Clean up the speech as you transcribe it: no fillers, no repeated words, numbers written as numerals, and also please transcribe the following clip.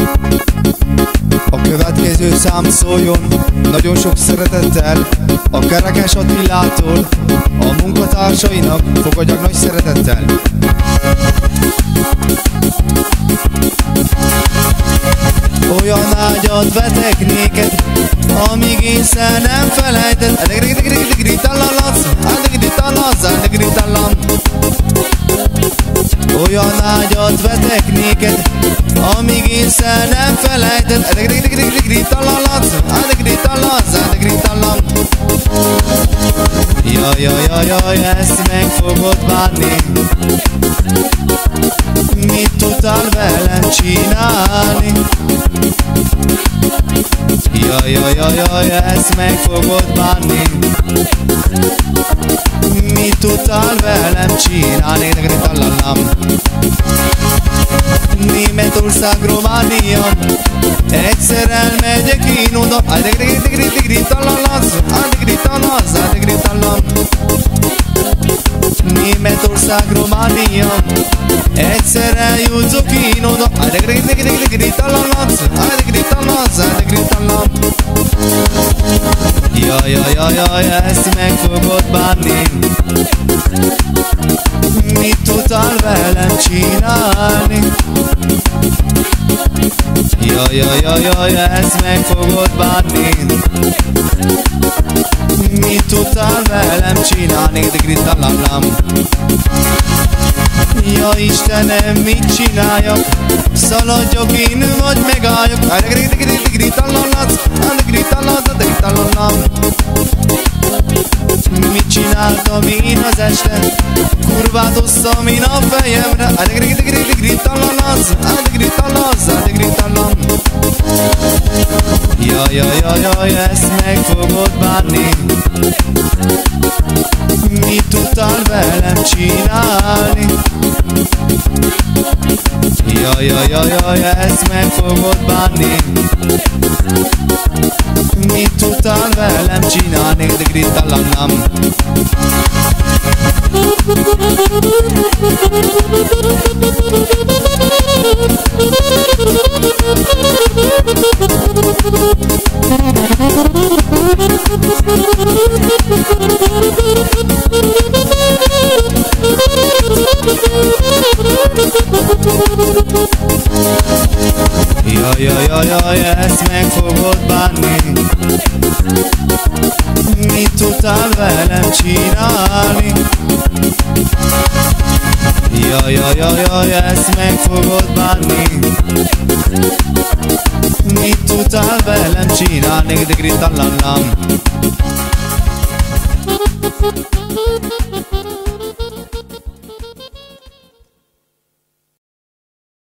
A következő szám szóljon nagyon sok szeretettel a Kerekes Attilától, a munkatársainak fogadják nagy szeretettel. Olyan ágyat vetek néked, amíg észre nem felejted. Olyan ágyat vetek néked, amíg észre nem felejted. Jaj, ezt meg fogod bánni. Mit tudtál velem csinálni? Jaj, ezt meg fogod bánni. Mit tudtál velem csinálni? Németország, Románia, egyszer elmegyek én oda. Németország, Románia, egyszer eljutok én oda. Jaj, ezt meg fogod bánni. Mit tudtál velem csinálni? Jaj, ezt meg fogod bánni. Mit tudtál velem csinálni? Ja Istenem, mit csináljak? Szaladjak én, vagy megálljak? Mit csináltam én az este? Kurvát osszam én a fejemre. Jaj, ezt meg fogod bánni. Mit tudtál velem csinálni? Jaj, ezt meg fogod bánni. Mit tudtál velem csinálni? Jaj, ezt meg fogod bánni. Mit tudtál velem csinálni? Jaj, ezt meg fogod bánni. Mit tudtál velem csinálni?